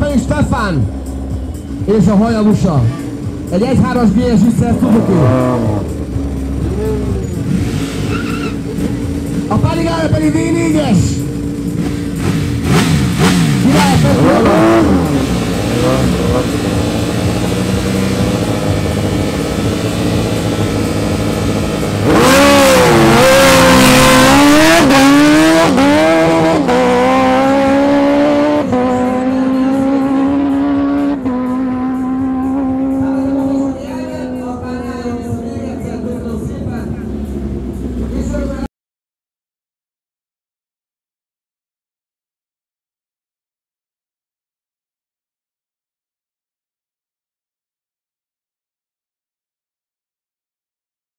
pedig Stefan és a Hayabusa. Egy 1.3-as GS vissza Suzuki. A Panigale pedig V4-es. Király,